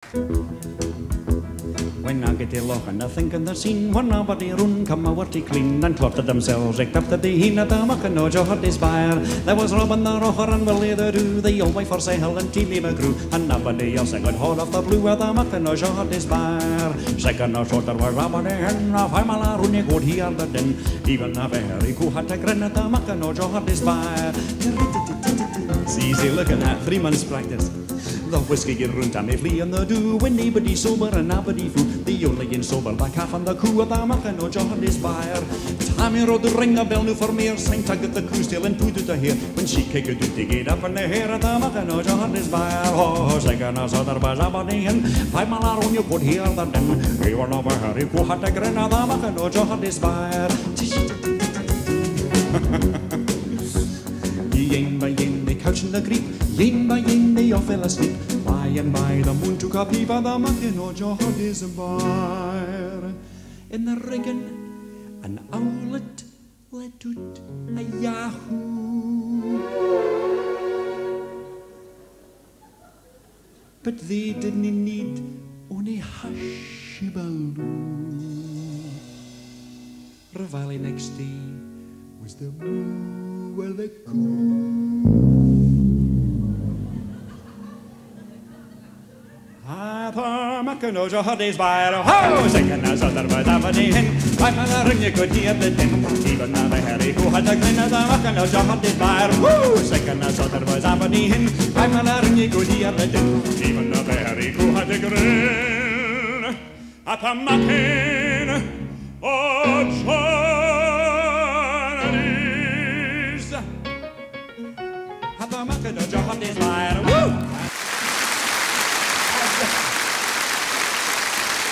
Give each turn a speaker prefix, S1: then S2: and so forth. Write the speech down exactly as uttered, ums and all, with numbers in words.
S1: When I get to Lochshore, I think in the scene when nobody run come a worty clean and cluttered themselves right up to the heen at the Muckin o Geordie's Byre. There was Robin the Rocher and Willie the Doo, the old wife for sale and Teeny McGrew, and nobody else I could hold off the blue at the Muckin o Geordie's Byre. Second or shorter were Robin and a five mile run you could hear the din. Even a very cool had to grin at the Muckin o Geordie's Byre. It's easy looking at three months' practice. The whiskey get round and they flee in the dew when nobody sober and nobody food. The only in sober back half on the coo of the Muckin o Geordie's Byre. Tammy rode the ring a bell new for me, sang tug at the crew still and two to hear. When she kicked it to get up in the hair at the Muckin o Geordie's Byre. Oh, second or so there was a body and five mile around you could hear the din. We were never hurry, who had to grin at the Muckin o Geordie's Byre. Yen by yen they couch in the creek, yen by yen they all fell asleep. By and by the moon took a peep at the Muckin o Geordie's Byre. In the rigging an owlet let out a yahoo, but they didn't need only hush-a-baloo. Reveille next day was the moo of the coo. At the Muckin o Geordie's Byre, ho! Singing as other birds have a day in. I'm a ring you could hear the din. Even now the Harry who had a grin at the Muckin o Geordie's Byre, woo! Singing as other birds have a day in. I'm a ring you could hear the din. Even now the Harry who had a grin at the Muckin o Geordie's. At the Muckin o Geordie's Byre.